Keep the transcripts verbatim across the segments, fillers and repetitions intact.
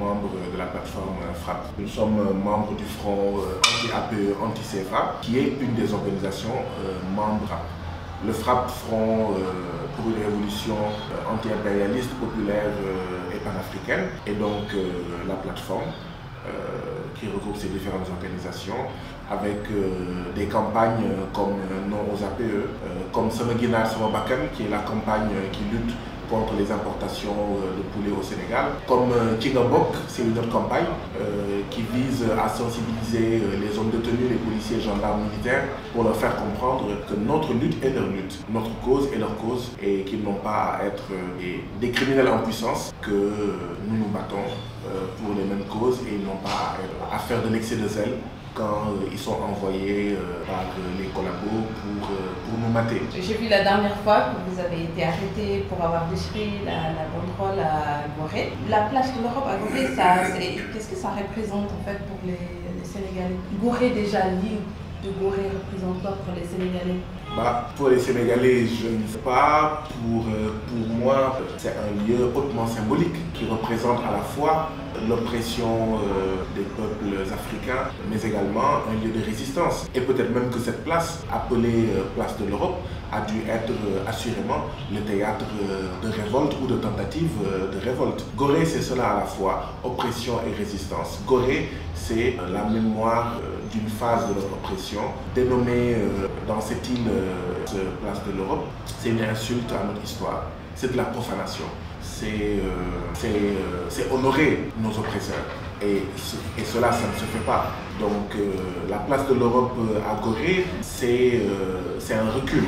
membres de la plateforme FRAPP. Nous sommes membres du Front anti-A P E, anti-C F A, qui est une des organisations membres FRAPP. Le FRAPP, Front pour une révolution anti-impérialiste, populaire et panafricaine, et donc la plateforme qui regroupe ces différentes organisations avec euh, des campagnes comme euh, Non aux A P E, euh, comme Sama Guinaar Sama Bakkan, qui est la campagne euh, qui lutte contre les importations euh, de poulet au Sénégal, comme euh, Kinga Bok, c'est une autre campagne euh, qui vise à sensibiliser euh, les hommes de tenue, les policiers, gendarmes, militaires, pour leur faire comprendre que notre lutte est leur lutte, notre cause est leur cause, et qu'ils n'ont pas à être euh, des, des criminels en puissance, que euh, nous nous battons euh, pour les mêmes causes et ils n'ont pas à, à faire de l'excès de zèle quand euh, ils sont envoyés euh, par euh, les collabos pour, euh, pour nous mater. J'ai vu la dernière fois que vous avez été arrêté pour avoir déchiré la, la banderole à Gorée. La place de l'Europe à Gorée, qu'est-ce que ça représente en fait pour les, les Sénégalais? Gorée déjà, l'île de Gorée représente quoi pour les Sénégalais? Bah, pour les Sénégalais, je ne sais pas. Pour, euh, pour moi, c'est un lieu hautement symbolique qui représente à la fois l'oppression euh, des peuples africains, mais également un lieu de résistance. Et peut-être même que cette place, appelée euh, place de l'Europe, a dû être euh, assurément le théâtre euh, de révolte ou de tentative euh, de révolte. Gorée, c'est cela à la fois, oppression et résistance. Gorée, c'est euh, la mémoire euh, d'une phase de notre oppression, dénommée euh, dans cette île, euh, place de l'Europe. C'est une insulte à notre histoire, c'est de la profanation. C'est euh, euh, honorer nos oppresseurs. Et, et cela, ça ne se fait pas. Donc euh, la place de l'Europe à Gorée, c'est euh, un recul.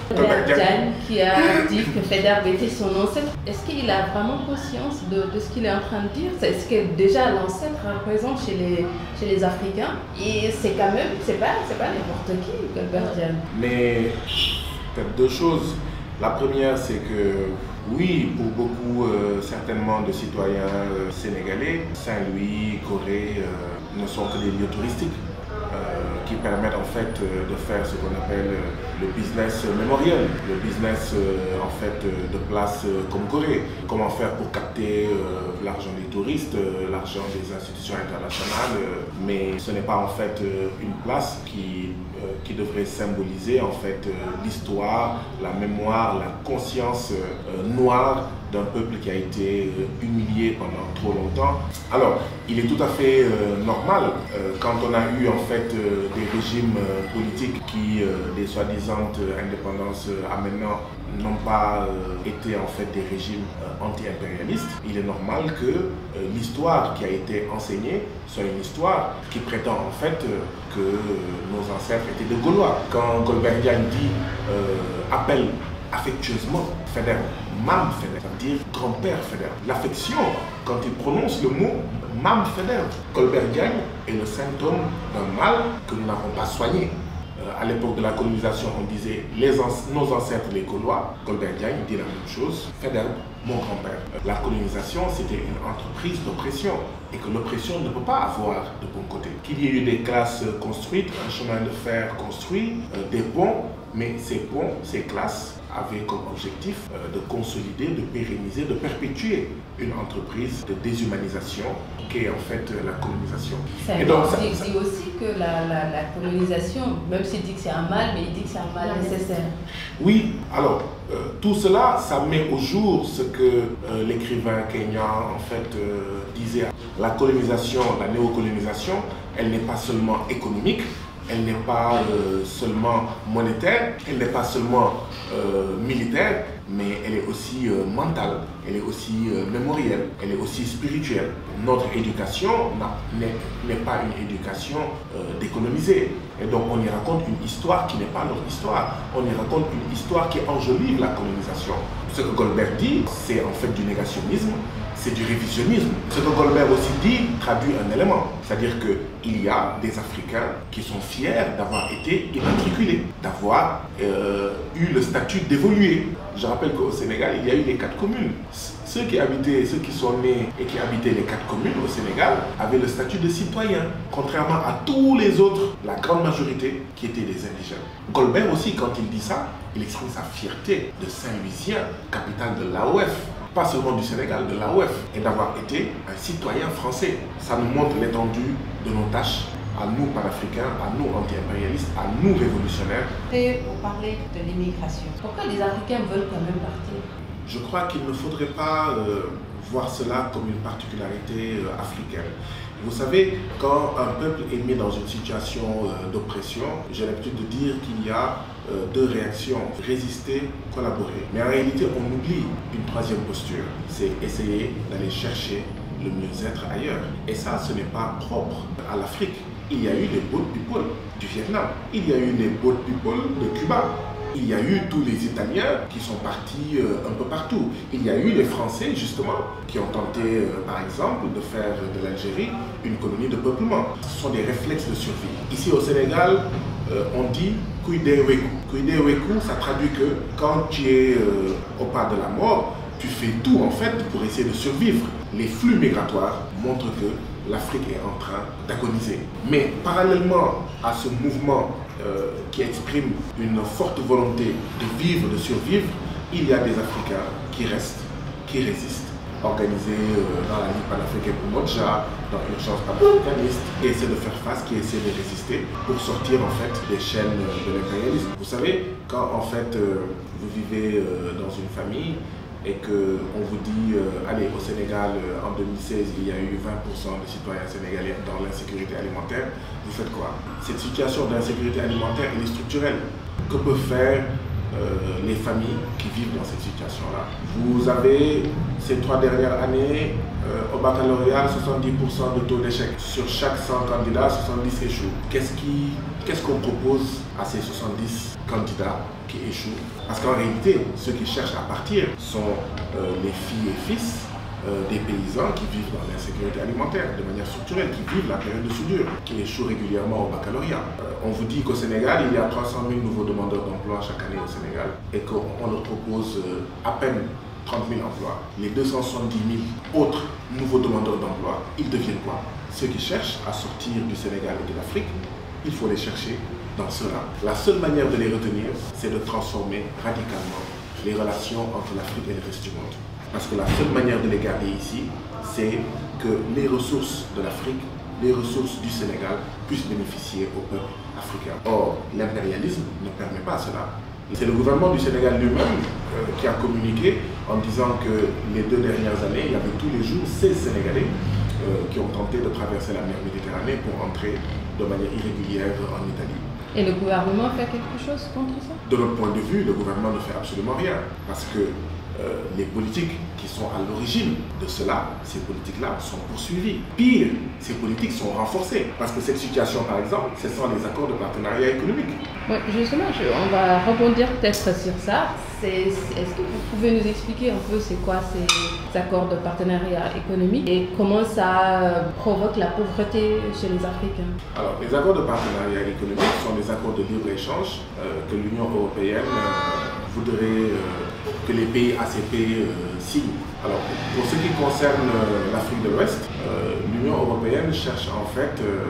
Diagne qui a dit que Faidherbe était son ancêtre, est-ce qu'il a vraiment conscience de, de ce qu'il est en train de dire? Est-ce que déjà l'ancêtre représente chez les, chez les Africains? Et c'est quand même, c'est pas, c'est pas n'importe qui, Golbert Diagne. Mais peut-être deux choses. La première, c'est que oui, pour beaucoup, euh, certainement, de citoyens euh, sénégalais, Saint-Louis, Gorée euh, ne sont que des lieux touristiques euh, qui permettent en fait euh, de faire ce qu'on appelle euh, le business mémoriel, le business euh, en fait euh, de places euh, comme Gorée. Comment faire pour capter euh, l'argent des touristes, euh, l'argent des institutions internationales, euh, mais ce n'est pas en fait euh, une place qui qui devrait symboliser en fait euh, l'histoire, la mémoire, la conscience euh, noire d'un peuple qui a été euh, humilié pendant trop longtemps. Alors, il est tout à fait euh, normal euh, quand on a eu en fait euh, des régimes euh, politiques qui, euh, des soi-disant indépendances euh, à maintenant, n'ont pas euh, été en fait des régimes euh, anti-impérialistes. Il est normal que euh, l'histoire qui a été enseignée soit une histoire qui prétend en fait euh, que euh, nos ancêtres étaient des Gaulois. Quand Golbert Diagne dit euh, appelle affectueusement Faidherbe, Mam Faidherbe, ça veut dire grand-père Faidherbe. L'affection, quand il prononce le mot Mam Faidherbe, Golbert Diagne est le symptôme d'un mal que nous n'avons pas soigné. À l'époque de la colonisation, on disait les nos ancêtres les Gaulois. Golbert Diagne dit la même chose. Faidherbe, mon grand-père. La colonisation, c'était une entreprise d'oppression et que l'oppression ne peut pas avoir de bon côté. Qu'il y ait eu des classes construites, un chemin de fer construit, euh, des ponts, mais ces ponts, ces classes avaient comme objectif euh, de consolider, de pérenniser, de perpétuer une entreprise de déshumanisation qu'est en fait euh, la colonisation. Et donc, ça, il dit aussi que la, la, la colonisation, même s'il dit que c'est un mal, mais il dit que c'est un mal nécessaire. Oui, alors euh, tout cela, ça met au jour ce que euh, l'écrivain kényan en fait euh, disait. La colonisation, la néocolonisation, elle n'est pas seulement économique, elle n'est pas euh, seulement monétaire, elle n'est pas seulement euh, militaire, mais elle est aussi euh, mentale, elle est aussi euh, mémorielle, elle est aussi spirituelle. Notre éducation n'est pas une éducation euh, d'économiser. Et donc on y raconte une histoire qui n'est pas notre histoire. On y raconte une histoire qui enjolive la colonisation. Ce que Golbert dit, c'est en fait du négationnisme, c'est du révisionnisme. Ce que Golbert aussi dit traduit un élément, c'est-à-dire qu'il y a des Africains qui sont fiers d'avoir été immatriculés, d'avoir euh, eu le statut d'évoluer. Je rappelle qu'au Sénégal, il y a eu les quatre communes. Ceux qui habitaient, ceux qui sont nés et qui habitaient les quatre communes au Sénégal avaient le statut de citoyen, contrairement à tous les autres, la grande majorité qui étaient des indigènes. Golbert aussi, quand il dit ça, il exprime sa fierté de Saint-Louisien, capitale de l'A O F. pas seulement du Sénégal, de l'A O F, et d'avoir été un citoyen français. Ça nous montre l'étendue de nos tâches, à nous panafricains, à nous anti-impérialistes, à nous révolutionnaires. Et vous parlez de l'immigration. Pourquoi les Africains veulent quand même partir? Je crois qu'il ne faudrait pas euh, voir cela comme une particularité euh, africaine. Vous savez, quand un peuple est mis dans une situation euh, d'oppression, j'ai l'habitude de dire qu'il y a euh, deux réactions, résister, collaborer. Mais en réalité, on oublie une troisième posture, c'est essayer d'aller chercher le mieux-être ailleurs. Et ça, ce n'est pas propre à l'Afrique. Il y a eu les boat people du Vietnam, il y a eu les boat people de Cuba. Il y a eu tous les Italiens qui sont partis euh, un peu partout. Il y a eu les Français, justement, qui ont tenté, euh, par exemple, de faire de l'Algérie une colonie de peuplement. Ce sont des réflexes de survie. Ici au Sénégal, euh, on dit « Kuide Weku ». Kuide Weku, ça traduit que quand tu es euh, au pas de la mort, tu fais tout, en fait, pour essayer de survivre. Les flux migratoires montrent que l'Afrique est en train d'agoniser. Mais parallèlement à ce mouvement euh, qui exprime une forte volonté de vivre, de survivre, il y a des Africains qui restent, qui résistent, organisés euh, dans la Ligue panafricaine pour Modja, dans l'urgence panafricaniste, qui essaient de faire face, qui essaient de résister pour sortir en fait des chaînes de l'impérialisme. Vous savez, quand en fait euh, vous vivez euh, dans une famille, et qu'on vous dit, euh, allez, au Sénégal, euh, en deux mille seize, il y a eu vingt pour cent de citoyens sénégalais dans l'insécurité alimentaire, vous faites quoi? Cette situation d'insécurité alimentaire, elle est structurelle. Que peuvent faire euh, les familles qui vivent dans cette situation-là? Vous avez, ces trois dernières années, euh, au baccalauréat, soixante-dix pour cent de taux d'échec. Sur chaque cent candidats, soixante-dix échouent. Qu'est-ce qui, qu'est-ce qu'on propose à ces soixante-dix candidats qui échouent? Parce qu'en réalité, ceux qui cherchent à partir sont euh, les filles et fils euh, des paysans qui vivent dans l'insécurité alimentaire de manière structurelle, qui vivent la période de soudure, qui échouent régulièrement au baccalauréat. Euh, on vous dit qu'au Sénégal, il y a trois cent mille nouveaux demandeurs d'emploi chaque année au Sénégal et qu'on leur propose euh, à peine trente mille emplois. Les deux cent soixante-dix mille autres nouveaux demandeurs d'emploi, ils deviennent quoi? Ceux qui cherchent à sortir du Sénégal et de l'Afrique, il faut les chercher dans cela. La seule manière de les retenir, c'est de transformer radicalement les relations entre l'Afrique et le reste du monde. Parce que la seule manière de les garder ici, c'est que les ressources de l'Afrique, les ressources du Sénégal puissent bénéficier au peuple africain. Or, l'impérialisme ne permet pas cela. C'est le gouvernement du Sénégal lui-même euh, qui a communiqué en disant que les deux dernières années, il y avait tous les jours seize Sénégalais euh, qui ont tenté de traverser la mer Méditerranée pour entrer de manière irrégulière en Italie. Et le gouvernement fait quelque chose contre ça? De notre point de vue, le gouvernement ne fait absolument rien. Parce que euh, les politiques qui sont à l'origine de cela, ces politiques-là sont poursuivies. Pire, ces politiques sont renforcées. Parce que cette situation, par exemple, ce sont les accords de partenariat économique. Ouais, justement, je, on va rebondir peut-être sur ça. Est-ce que vous pouvez nous expliquer un peu c'est quoi ces accords de partenariat économique et comment ça provoque la pauvreté chez les Africains? Alors, les accords de partenariat économique sont des accords de libre-échange euh, que l'Union européenne euh, voudrait euh, que les pays A C P euh, signent. Alors, pour ce qui concerne euh, l'Afrique de l'Ouest, euh, l'Union européenne cherche en fait euh,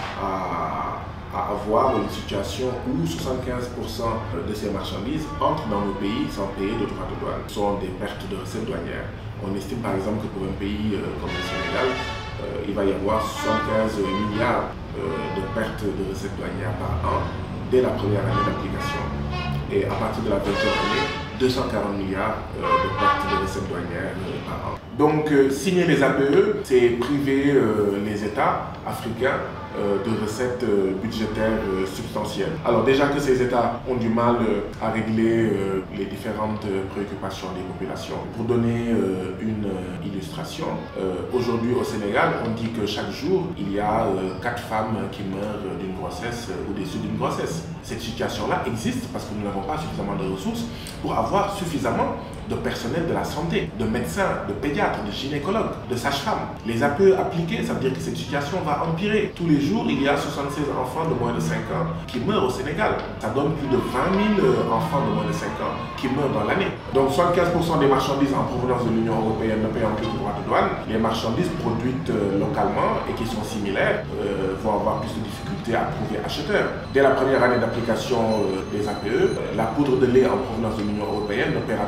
à, à avoir une situation où soixante-quinze pour cent de ces marchandises entrent dans nos pays sans payer de droits de douane. Ce sont des pertes de recettes douanières. On estime par exemple que pour un pays euh, comme le Sénégal, euh, il va y avoir soixante-quinze milliards euh, de pertes de recettes douanières par an dès la première année d'application. Et à partir de la vingtième année, deux cent quarante milliards euh, de pertes de recettes douanières euh, par an. Donc euh, signer les A P E, c'est priver euh, les États africains euh, de recettes euh, budgétaires euh, substantielles. Alors déjà que ces États ont du mal euh, à régler euh, les différentes euh, préoccupations des populations. Pour donner euh, une euh, illustration, euh, aujourd'hui au Sénégal, on dit que chaque jour, il y a euh, quatre femmes qui meurent d'une grossesse euh, ou déçues d'une grossesse. Cette situation-là existe parce que nous n'avons pas suffisamment de ressources pour avoir suffisamment de personnel de la santé, de médecins, de pédiatres, de gynécologues, de sages-femmes. Les A P E appliqués, ça veut dire que cette situation va empirer. Tous les jours, il y a soixante-seize enfants de moins de cinq ans qui meurent au Sénégal. Ça donne plus de vingt mille enfants de moins de cinq ans qui meurent dans l'année. Donc soixante-quinze pour cent des marchandises en provenance de l'Union européenne ne payant plus de droits de douane. Les marchandises produites localement et qui sont similaires euh, vont avoir plus de difficultés à trouver acheteurs. Dès la première année d'application euh, des A P E, la poudre de lait en provenance de l'Union européenne ne paiera plus de droits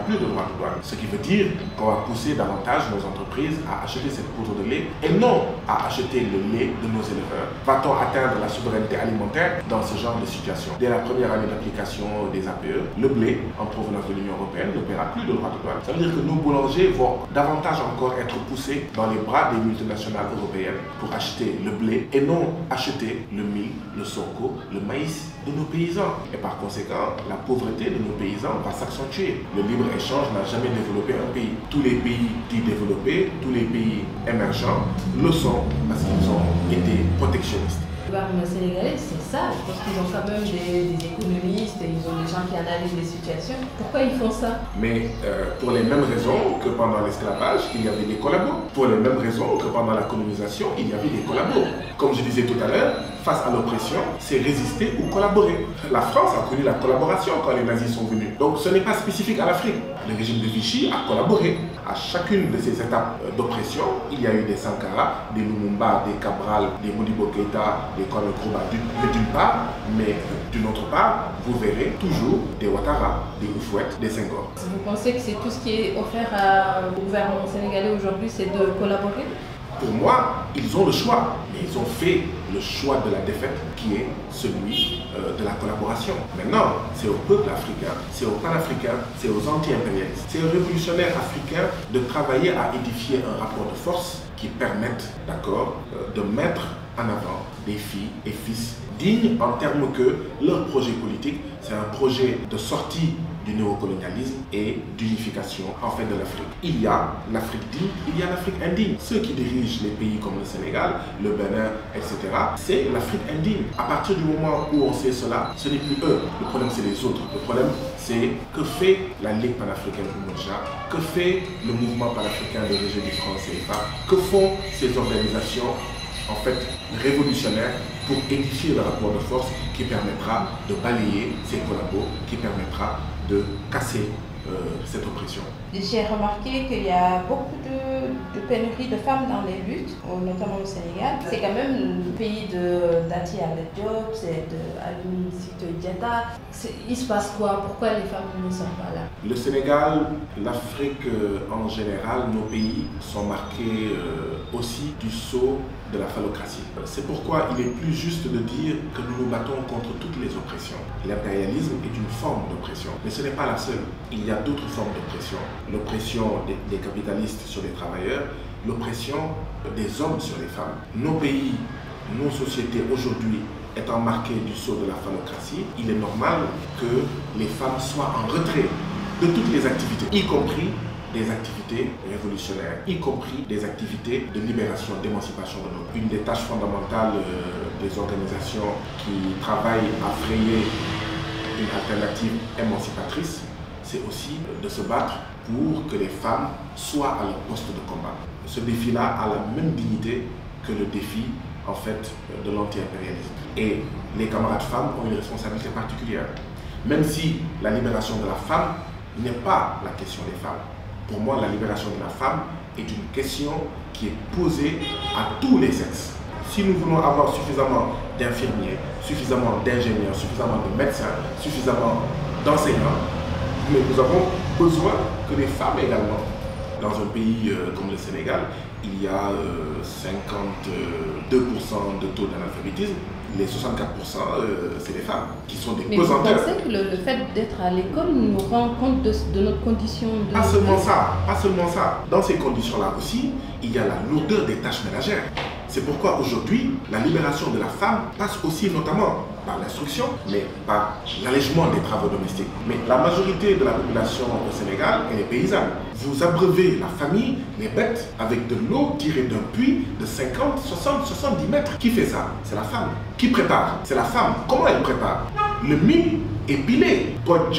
de douane. Ce qui veut dire qu'on va pousser davantage nos entreprises à acheter cette poudre de lait et non à acheter le lait de nos éleveurs. Va-t-on atteindre la souveraineté alimentaire dans ce genre de situation? Dès la première année d'application des A P E, le blé en provenance de l'Union européenne ne paiera plus de droits de douane. Ça veut dire que nos boulangers vont davantage encore être poussés dans les bras des multinationales européennes pour acheter le blé et non acheter le mil, le sorgho, le maïs de nos paysans. Et par conséquent, la pauvreté de nos paysans va s'accentuer. Le libre-échange n'a jamais développé un pays. Tous les pays dits développés, tous les pays émergents le sont parce qu'ils ont été protectionnistes. Le gouvernement sénégalais, c'est ça. Je pense qu'ils ont quand même des, des économistes, et ils ont des gens qui analysent les situations. Pourquoi ils font ça? Mais euh, pour les mêmes raisons que pendant l'esclavage, il y avait des collabos. Pour les mêmes raisons que pendant la colonisation, il y avait des collabos. Comme je disais tout à l'heure, face à l'oppression, c'est résister ou collaborer. La France a connu la collaboration quand les nazis sont venus. Donc ce n'est pas spécifique à l'Afrique. Le régime de Vichy a collaboré. À chacune de ces étapes d'oppression, il y a eu des Sankara, des Lumumba, des Cabral, des Modibo Keïta, des Kwame Nkrumah d'une part, mais d'une autre part, vous verrez toujours des Ouattara, des Houphouët, des Senghor. Vous pensez que c'est tout ce qui est offert à, au gouvernement sénégalais aujourd'hui, c'est de collaborer? Pour moi, ils ont le choix, mais ils ont fait le choix de la défaite qui est celui euh, de la collaboration. Maintenant, c'est au peuple africain, c'est aux panafricains, c'est aux anti-impérialistes, c'est aux révolutionnaires africains de travailler à édifier un rapport de force qui permette, d'accord, euh, de mettre en avant des filles et fils dignes en termes que leur projet politique, c'est un projet de sortie du néocolonialisme et d'unification en fait de l'Afrique. Il y a l'Afrique digne, il y a l'Afrique indigne. Ceux qui dirigent les pays comme le Sénégal, le Bénin, et cetera, c'est l'Afrique indigne. À partir du moment où on sait cela, ce n'est plus eux. Le problème, c'est les autres. Le problème, c'est que fait la Ligue panafricaine Umoja, que fait le mouvement panafricain de rejet du franc C F A, que font ces organisations en fait révolutionnaires pour édifier le rapport de force qui permettra de balayer ces collabos, qui permettra de casser euh, cette oppression. J'ai remarqué qu'il y a beaucoup de, de pénuries de femmes dans les luttes, notamment au Sénégal. C'est quand même le pays d'Ati Ahmed Diop, c'est de Aline Sitoé Diatta. Il se passe quoi? Pourquoi les femmes ne sont pas là? Le Sénégal, l'Afrique euh, en général, nos pays sont marqués euh, aussi du sceau de la phallocratie. C'est pourquoi il est plus juste de dire que nous nous battons contre toutes les oppressions. L'impérialisme est une forme d'oppression, mais ce n'est pas la seule. Il y a d'autres formes d'oppression. L'oppression des, des capitalistes sur les travailleurs, l'oppression des hommes sur les femmes. Nos pays, nos sociétés aujourd'hui étant marquées du sceau de la phallocratie, il est normal que les femmes soient en retrait de toutes les activités, y compris des activités révolutionnaires, y compris des activités de libération, d'émancipation de l'homme. Une des tâches fondamentales euh, des organisations qui travaillent à frayer une alternative émancipatrice, c'est aussi de se battre pour que les femmes soient à leur poste de combat. Ce défi-là a la même dignité que le défi en fait de l'anti-impérialisme. Et les camarades femmes ont une responsabilité particulière. Même si la libération de la femme n'est pas la question des femmes. Pour moi, la libération de la femme est une question qui est posée à tous les sexes. Si nous voulons avoir suffisamment d'infirmiers, suffisamment d'ingénieurs, suffisamment de médecins, suffisamment d'enseignants, mais nous avons besoin que les femmes également. Dans un pays euh, comme le Sénégal, il y a euh, cinquante-deux pour cent de taux d'analphabétisme. Les soixante-quatre pour cent, euh, c'est les femmes qui sont des pesanteurs. Mais vous pensez que le, le fait d'être à l'école nous rend compte de, de notre condition de... Pas seulement ça, pas seulement ça. Dans ces conditions-là aussi, il y a la lourdeur des tâches ménagères. C'est pourquoi aujourd'hui, la libération de la femme passe aussi notamment par l'instruction, mais par l'allègement des travaux domestiques. Mais la majorité de la population au Sénégal, elle est paysanne. Vous abreuvez la famille, les bêtes, avec de l'eau tirée d'un puits de cinquante, soixante, soixante-dix mètres. Qui fait ça? C'est la femme. Qui prépare? C'est la femme. Comment elle prépare? Le mil est pilé.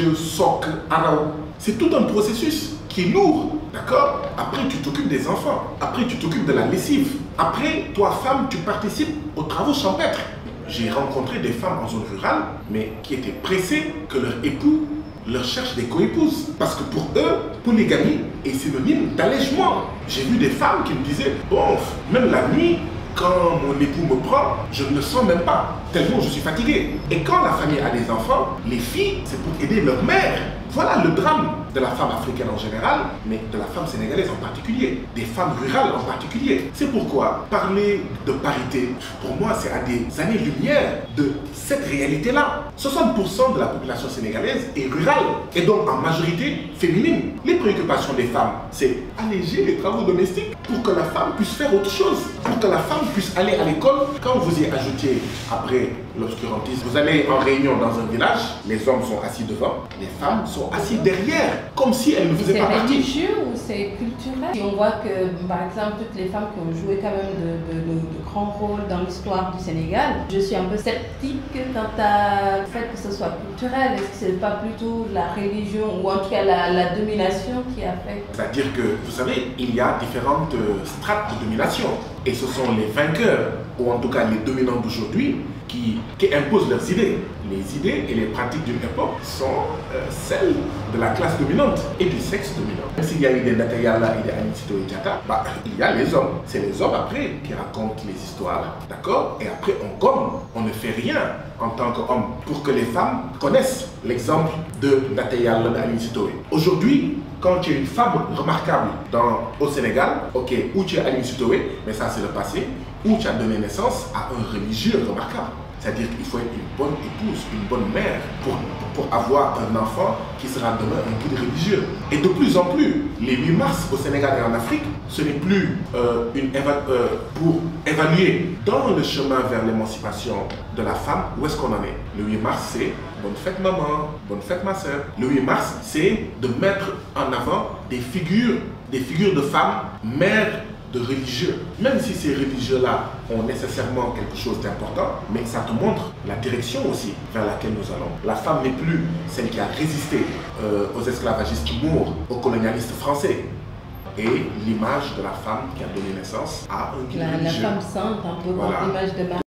C'est tout un processus qui est lourd. D'accord? Après, tu t'occupes des enfants. Après, tu t'occupes de la lessive. Après, toi, femme, tu participes aux travaux champêtres. J'ai rencontré des femmes en zone rurale, mais qui étaient pressées que leur époux leur cherche des coépouses. Parce que pour eux, polygamie est synonyme d'allègement. J'ai vu des femmes qui me disaient, bon, même la nuit, quand mon époux me prend, je ne le sens même pas, tellement je suis fatigué. Et quand la famille a des enfants, les filles, c'est pour aider leur mère. Voilà le drame. de la femme africaine en général, mais de la femme sénégalaise en particulier, des femmes rurales en particulier. C'est pourquoi parler de parité, pour moi, c'est à des années-lumière de cette réalité-là. soixante pour cent de la population sénégalaise est rurale et donc en majorité féminine. Les préoccupations des femmes, c'est alléger les travaux domestiques pour que la femme puisse faire autre chose, pour que la femme puisse aller à l'école. Quand vous y ajoutez après l'obscurantisme, vous allez en réunion dans un village, les hommes sont assis devant, les femmes sont assises derrière, comme si elles ne faisaient pas partie. C'est religieux ou c'est culturel? Si on voit que, par exemple, toutes les femmes qui ont joué quand même de, de, de, de grands rôles dans l'histoire du Sénégal, je suis un peu sceptique quant à le fait que ce soit culturel. Est-ce que c'est pas plutôt la religion ou en tout cas la, la domination qui a fait? C'est-à-dire que, vous savez, il y a différentes strates de domination. Et ce sont les vainqueurs, ou en tout cas les dominants d'aujourd'hui, qui, qui imposent leurs idées. Les idées et les pratiques d'une époque sont euh, celles de la classe dominante et du sexe dominant. Même s'il y a eu des Natayala et des Aline Sitoé Diatta, bah, il y a les hommes. C'est les hommes après qui racontent les histoires, d'accord? Et après on gomme, on ne fait rien en tant qu'homme pour que les femmes connaissent l'exemple de Natayala et d'Aline Sitoé. Aujourd'hui, quand tu es une femme remarquable dans, au Sénégal, ok, où tu es Aline Sitoé, mais ça c'est le passé, où tu as donné naissance à un religieux remarquable. C'est-à-dire qu'il faut être une bonne épouse, une bonne mère pour, pour avoir un enfant qui sera demain un guide religieux. Et de plus en plus, les huit mars au Sénégal et en Afrique, ce n'est plus euh, une éva euh, pour évaluer dans le chemin vers l'émancipation de la femme, où est-ce qu'on en est. Le huit mars, c'est bonne fête maman, bonne fête ma soeur. Le huit mars, c'est de mettre en avant des figures, des figures de femmes, mères de religieux. Même si ces religieux-là ont nécessairement quelque chose d'important, mais ça te montre la direction aussi vers laquelle nous allons. La femme n'est plus celle qui a résisté euh, aux esclavagistes mours, aux colonialistes français. Et l'image de la femme qui a donné naissance à un guide la, religieux. La femme sainte, un peu voilà. L'image de Marie.